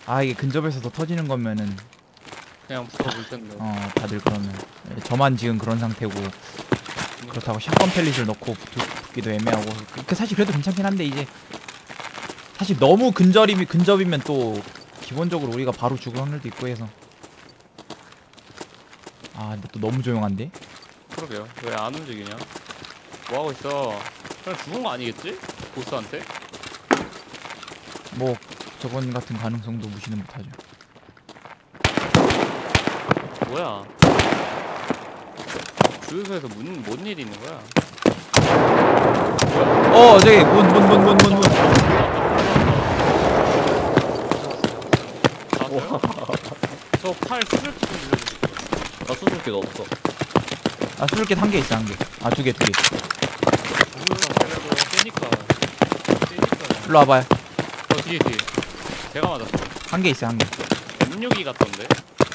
아 이게 근접에서 더 터지는 거면은 그냥 붙어볼 텐데. 다들 그러면 저만 지금 그런 상태고 그렇다고 샷건 펠릿을 넣고 붙기도 애매하고 사실 그래도 괜찮긴 한데 이제 사실 너무 근접이면 또 기본적으로 우리가 바로 죽을 확률도 있고 해서 아 근데 또 너무 조용한데? 그러게요. 왜 안 움직이냐? 뭐 하고 있어? 그냥 죽은 거 아니겠지? 보스한테? 뭐 저번 같은 가능성도 무시는 못하죠. 뭐야? 주유소에서 뭔 일이 있는 거야? 저기 문. 저칼 수술기 좀 빌려주세요. 나 수술기도 없어. 아 수술켓 한 개 있어 한 개. 아 두 개. 세니까. 일로 와봐요. 뒤에. 제가 맞았어. 한 개 있어 한 개. M62 같던데?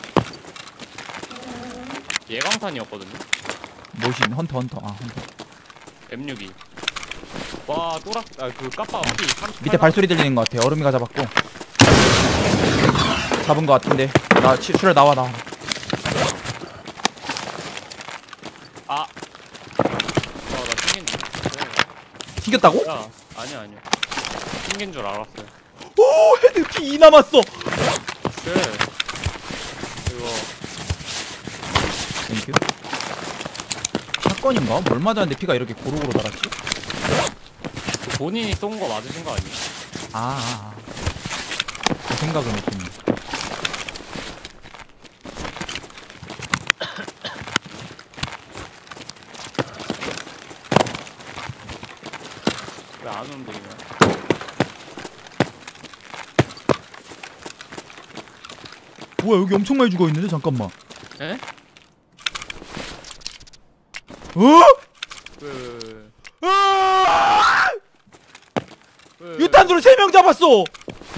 예광탄이었거든요? 모신 헌터. 아 헌터. M62. 와, 그 까빠 피 38. 밑에 발소리 들리는 것 같아. 얼음이가 잡았고. 잡은 것 같은데. 수혈 나와. 아. 나 튕긴다. 튕겼다고? 야, 아니야. 튕긴 줄 알았어요. 오 헤드 피 2 남았어. 쉣. 이거. 땡큐. 샷건인가? 뭘 맞았는데 피가 이렇게 고루고루 달았지? 그 본인이 쏜 거 맞으신 거 아니에요? 그 생각은 했군요. 왜 안 움직이냐? 뭐야 여기 엄청 많이 죽어있는데? 잠깐만. 에? 유탄두로 3명 잡았어! 어?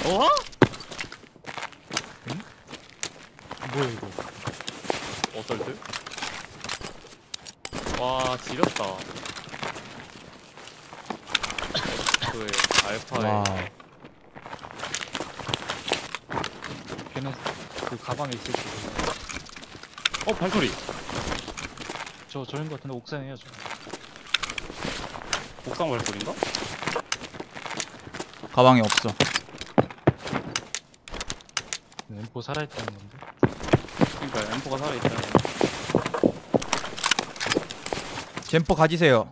뭐야 이거? 어떨 듯? 와, 지렸다. 그 알파에 와. 걔는 그 가방에 있을 거. 발소리. 저인 것 같은데 옥상이에요 저. 옥상 발소리인가? 가방에 없어. 엠포 살아있다는 건데. 그러니까 M4가 살아있잖아. 젠포 가지세요.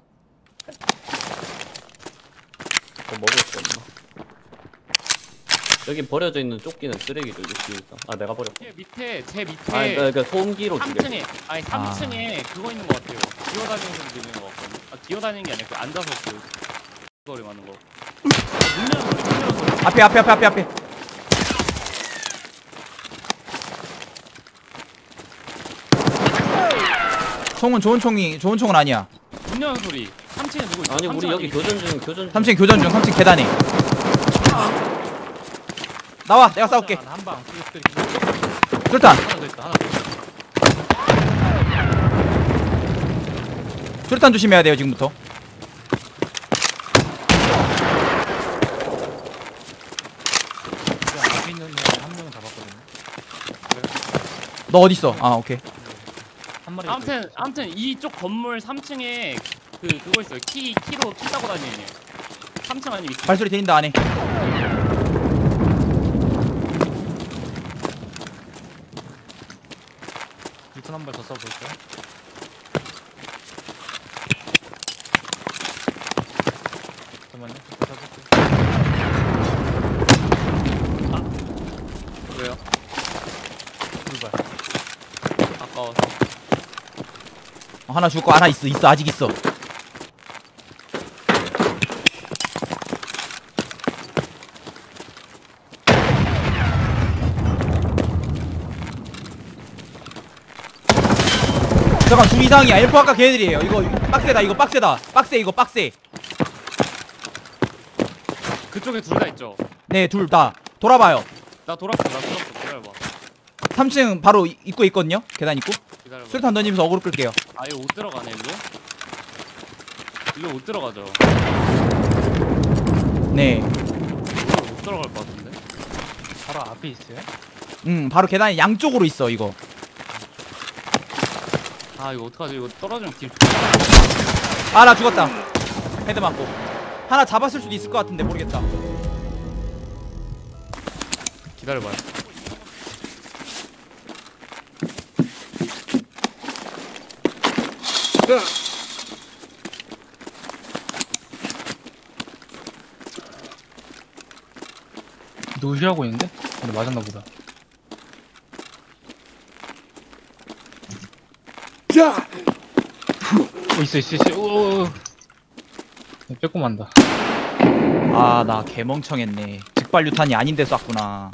뭐 먹을 거 없나? 여기 버려져 있는 조끼는 쓰레기도 뒤에 있어. 아 내가 버렸고. 제 밑에 아 그러니까 소음기로 주게. 3층에 아니 3층에 그거 있는 거 같아요. 기어다니는 소리 들리는 거 같거든요. 기어다니는 게 아니라 그 앉아서 그 소리 하는 거. 문 열는 소리. 앞에. 총은 좋은 총은 아니야. 문 열는 소리. 3층에 누구 있어? 아니 우리 여기 교전 중. 3층 교전 중. 3층 계단에. 나와. 내가 싸울게. 한방 술탄. 하나 더 있다. 하나 더 있다. 술탄 조심해야 돼요 지금부터. 그 앞에 있는 한 명은 잡았거든요. 너 어딨어? 아 오케이. 한 마리. 아무튼 이쪽 건물 3층에 그거 있어요. 키로 키 따고 다니는 애. 3층 아니 밑에. 발소리 들린다 안에. 유턴 한발 더 쏴볼까요? 잠깐만요. 쏴볼게요. 왜요? 불발. 아까워서. 하나 죽고 하나 있어 아직 있어. 잠깐 둘 이상이야. 엘프 아까 걔네들이에요. 이거 빡세다. 이거 빡세. 그쪽에 둘 다 있죠. 네 둘 다. 돌아봐요. 나 돌았어. 기다려봐. 3층 바로 입구에 있거든요. 계단 입구. 기다려봐. 수류탄 던지면서 어그로 끌게요. 아예 못 들어가네 일로. 일로 못 들어가죠. 네. 일로 못 들어갈 것 같은데. 바로 앞에 앞에 있어요? 바로 계단에 양쪽으로 있어 이거. 아 이거 어떡하지? 이거 떨어지면 길. 아 나 죽었다. 헤드 맞고. 하나 잡았을 수도 있을 것 같은데 모르겠다. 기다려봐요. 노시하고 있는데? 근데 맞았나 보다. 있어. 오. 빼꼼한다. 아 나 개멍청했네. 직발 유탄이 아닌데 쐈구나.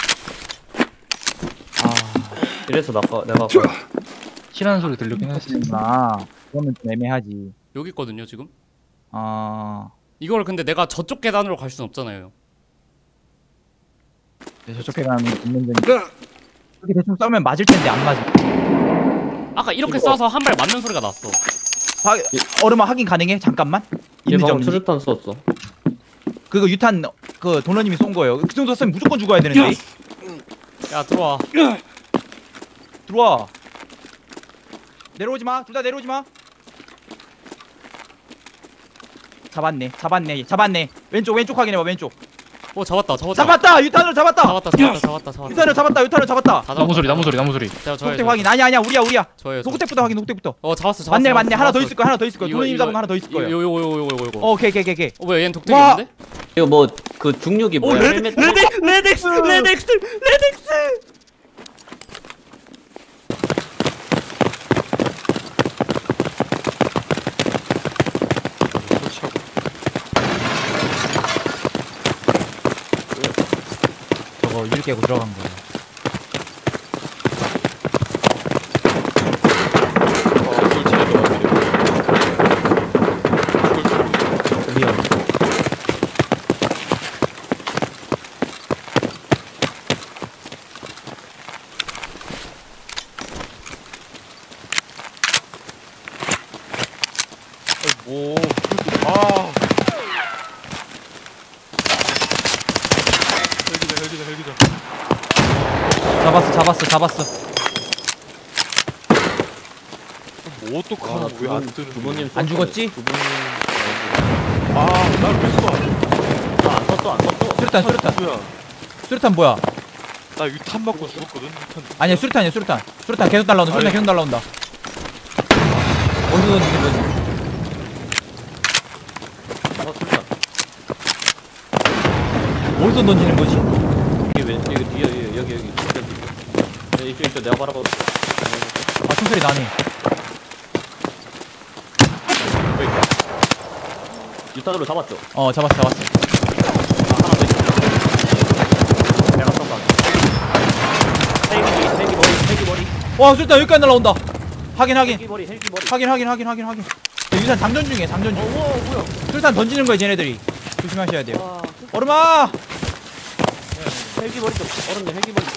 아 이래서 내가 치라는 소리 들리긴 했어. 그러면 좀 애매하지. 여기 있거든요 지금. 아 이걸 근데 내가 저쪽 계단으로 갈 순 없잖아요. 저쪽 계단은 있는 거니까. 이렇게 대충 쏘면 맞을 텐데 안 맞아. 아까 이렇게 이거- 쏴서 한 발 맞는 소리가 났어. 얼음아 확인 가능해? 잠깐만. 얘 있는지 방금 없는지. 수류탄 쏘았어. 그거 유탄 그 도너님이 쏜 거예요. 그 정도 쏘면 무조건 죽어야 되는데. 야 들어와. 들어와. 내려오지 마. 둘 다 내려오지 마. 잡았네. 왼쪽 확인해 봐. 왼쪽. 잡았다. 잡았다. 유탄으로 잡았다. 유탄으로 잡았다. 다 나무 잡았다. 소리. 제가 녹택 확인. 아니야. 우리야. 저예요. 녹택부터 확인. 녹택부터. 잡았어. 맞네. 하나 더 있을 거야. 도너님 잡은 거 하나 더 있을 거예요. 요거. 오케이. 왜 얘는 독택이 와! 없는데? 이거 뭐 그 중력이 뭐야? 헬멧 레덱스. 저거 일 깨고 들어간 거예요. 리얼. 헬기다. 잡았어. 뭐 어떡하나 왜안 뜨는 부모님 안 죽었지? 아날왜 쏴? 안 썼어. 수류탄 뭐야? 나 유탄 맞고 죽었거든. 유탄. 아니야 수류탄 계속 날라온다. 아니. 계속 날라온다. 어디서 던지는 거지? 수류탄. 어디서 던지는 거지? 여기 뒤에 여기. 이쪽 내가 바라봐. 아 총소리 나네. 유탄으로 잡았죠. 잡았어. 하나 더 있어. 내가 쏜다. 헬기 머리. 와 수류탄 여기까지 날라온다. 확인. 헬기 머리. 확인. 유탄 장전 중이야. 뭐야? 수류탄 던지는 거야 쟤네들이. 조심하셔야 돼요. 와, 얼음아. 헬기 머리 좀. 얼었네. 헬기 머리.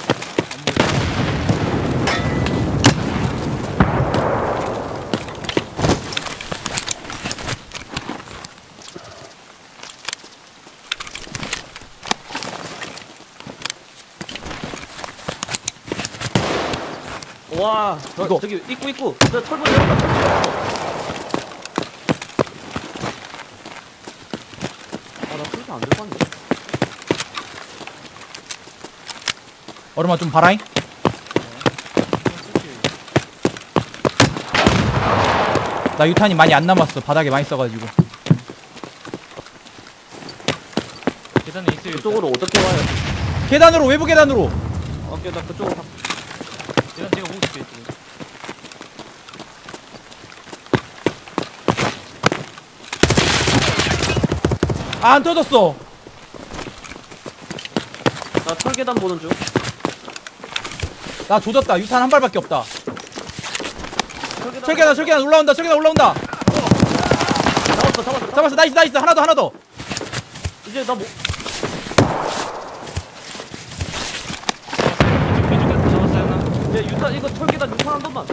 와, 이거. 저기 입구. 저 철문 열었다. 나 풀도 안 들고 왔네. 얼음아 좀 봐라잉. 나 유탄이 많이 안 남았어. 바닥에 많이 써가지고. 계단에 있어요. 그쪽으로 어떻게 와요? 계단으로 외부 계단으로. 오케이, 나 그쪽으로 가. 계단 제가 보고 있을게. 아, 안 터졌어. 나 철계단 보는 중. 나 조졌다. 유탄 한 발밖에 없다. 철계단. 철계단 올라온다. 잡았어. 나이스. 하나 더. 이제 나 뭐? 야, 유탄 이거 철계단 유탄 한 번만.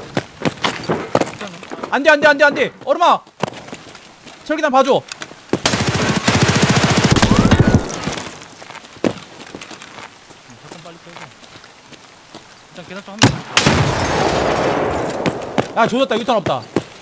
안 돼. 얼음아. 철계단 봐줘. 잠깐 빨리 빼자. 계단 쪽 한 명. 야 조졌다. 유탄 없다.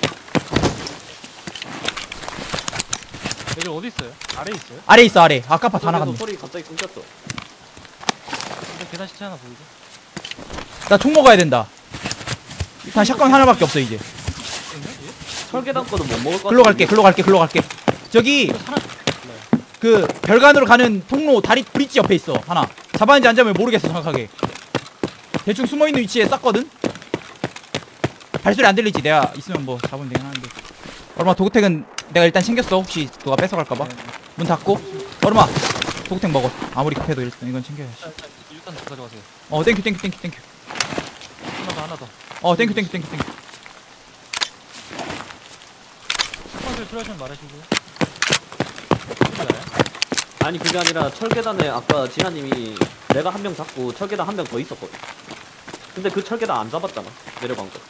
애들 어디 있어요? 아래 있어요? 아래 있어 아래. 아까파 다 나갔네. 소리 갑자기 끊겼어. 근데 계단 시체 하나 보이죠? 나 총 먹어야 된다. 유탄 샷건 하나밖에 없어 이제. 철계단 거도 못 먹을 것 글로 갈게. 글로 갈게. 글로 갈게. 저기 그 별관으로 가는 통로 다리 브릿지 옆에 있어 하나. 잡았는지 안 잡으면 모르겠어 정확하게. 대충 숨어있는 위치에 쌌거든. 발소리 안 들리지? 내가 있으면 뭐 잡으면 되긴 하는데. 얼마 도구택은 내가 일단 챙겼어. 혹시 누가 뺏어갈까봐. 문 닫고. 얼마 도구택 먹어. 아무리 급해도 일단 이건 챙겨야지. 일단 더 가져가세요. 땡큐 땡큐 땡큐 땡큐. 하나 더. 땡큐 땡큐 땡큐 땡큐. 첫번째 필요하시면 말하시고요. 아니 그게 아니라 철계단에 아까 진아님이 내가 한 명 잡고 철계단 한 명 더 있었거든. 근데 그 철계단 안 잡았잖아. 내려간 거.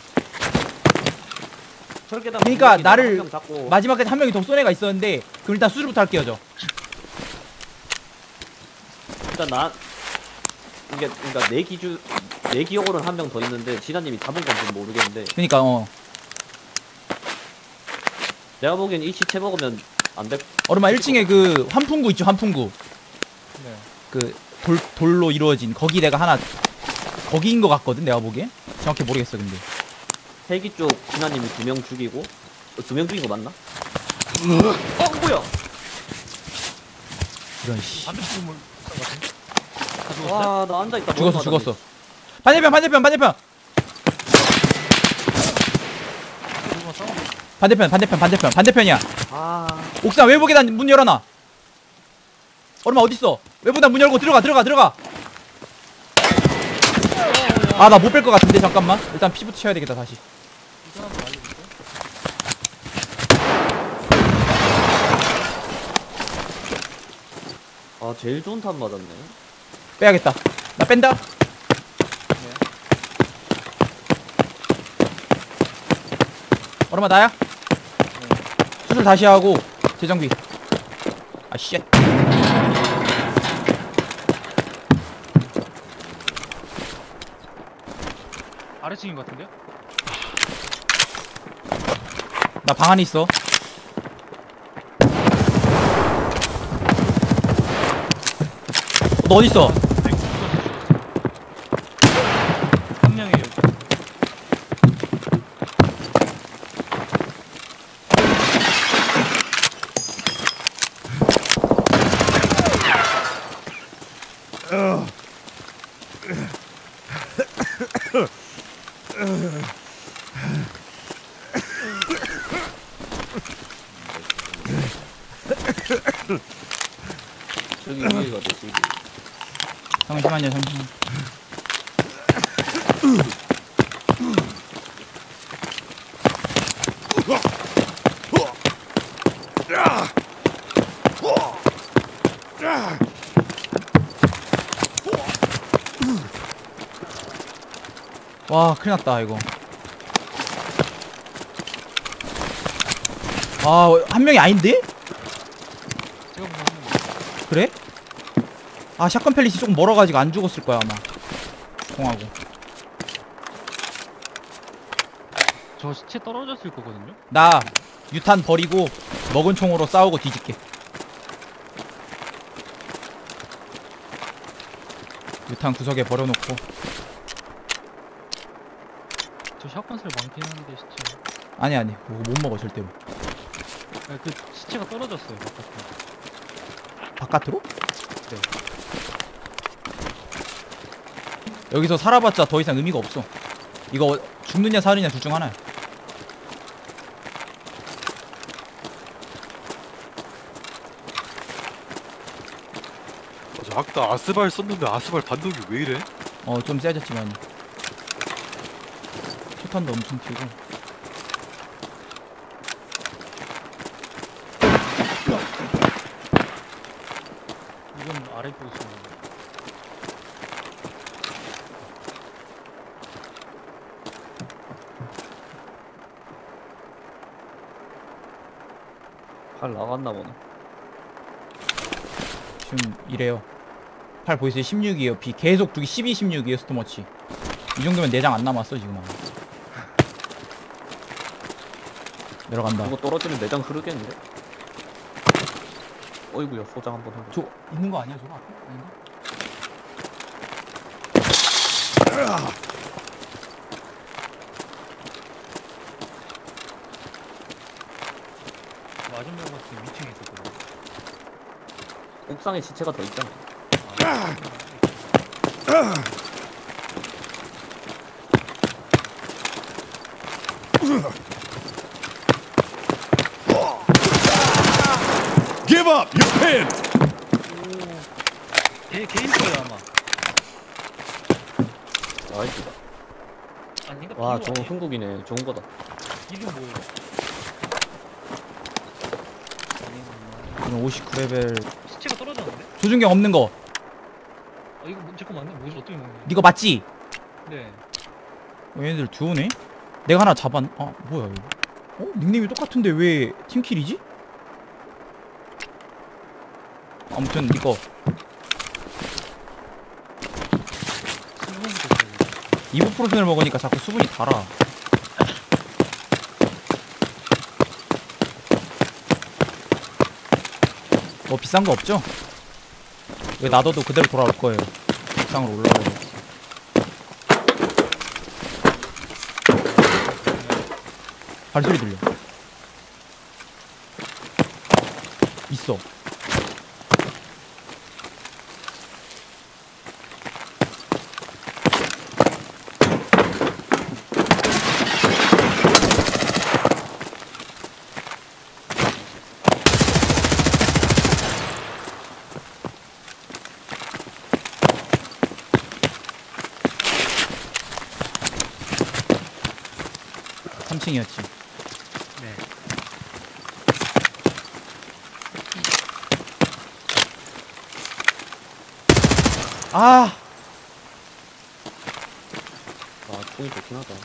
철계단 그러니까 분명히 내가 나를 한명 잡고 마지막에 한 명이 더 쏜 애가 있었는데 그럼 일단 수술부터 할게요 저. 일단 나 이게 그러니까 내 기억으로는 한 명 더 있는데 진아님이 잡은 건지 모르겠는데 그니까 내가 보기엔 이 시체 먹으면 안 될. 얼마 1층에 그 환풍구 있죠 환풍구. 네. 그 돌로 이루어진 거기 내가 하나 거기인 것 같거든 내가 보기엔. 정확히 모르겠어 근데. 헬기 쪽 진아님이 2명 죽이고 2명 죽인 거 맞나? 뭐야? 이런 씨. 반대쪽물 같은데? 다 죽었어요? 와 나 앉아 있다. 죽었어. 반대편. 누구가 싸우고 반대편이야. 아 옥상 외부 계단 문 열어놔. 얼마 어딨어? 외부 계단 문 열고 들어가. 아 나 못 뺄 것 같은데 잠깐만. 일단 피부터 쳐야 되겠다 다시. 이 사람도 알려줄게요. 아 제일 좋은 탄 맞았네. 빼야겠다. 나 뺀다. 얼마 나야? 수술 다시 하고 재정비. 아 쉣. 아래층인 것 같은데요? 나 방 안에 있어. 너 어디 있어? 한 명이 여기. 저기 위에가 됐지. 잠시만요. 와 큰일났다 이거. 한 명이 아닌데? 제가 보면 한 명. 그래? 아 샷건 펠릿이 조금 멀어가지고 안 죽었을 거야 아마. 공하고. 저 시체 떨어졌을 거거든요? 나 유탄 버리고 먹은 총으로 싸우고 뒤질게. 유탄 구석에 버려놓고. 저 샷건슬 많긴 한데 시체. 아니 못 먹어 절대로. 아, 그 시체가 떨어졌어요 바깥에. 바깥으로? 네. 여기서 살아봤자 더 이상 의미가 없어. 이거 죽느냐 사느냐 둘 중 하나야. 맞아, 아까 아스발 썼는데 아스발 반동이 왜 이래? 좀 세졌지만 초탄도 엄청 튀고. 이건 아래 보고 있어요. 발 나갔나 보네. 지금 이래요. 팔 보이세요? 16이에요. 비 계속 두기 12, 16이에요. 스토머치. 이 정도면 내장 안 남았어 지금. 내려간다. 이거 떨어지면 내장 흐르겠는데? 어이구야 소장 한번 해봐. 저 있는 거 아니야 저거 앞에? 아닌가? 마지막 같은 위층에 있었거든. 옥상에 시체가 더 있잖아. Give up! You're pinned! 개인 거야 아마. 나이스다. 아닌가? 와 비교 좋은 아니야? 흥국이네. 좋은 거다. 이름 뭐야? 59레벨. 시체가 떨어졌는데? 조준경 없는 거. 아 이거 제 거 맞네? 뭐지 어떻게 먹냐? 니거 맞지? 네. 얘네들 두오네? 내가 하나 잡았. 아 뭐야 이거? 어? 닉네임이 똑같은데 왜 팀킬이지? 아무튼 이거 수분부터 줘야 이부프로펜을 먹으니까 자꾸 수분이 달아. 뭐 비싼 거 없죠? 왜 놔둬도 그대로 돌아올 거예요. 옥상으로 올라가요. 발소리 들려. 있어. 삼층이었지 네. 아! 아 총이 좋긴 하다.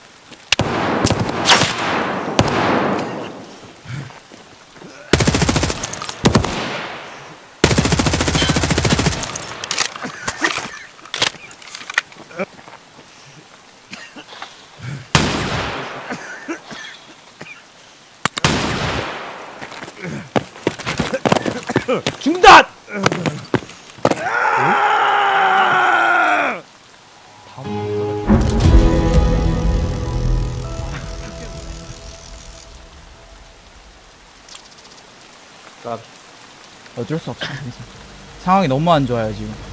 중단! 나 어쩔 수 없어. 상황이 너무 안 좋아요 지금.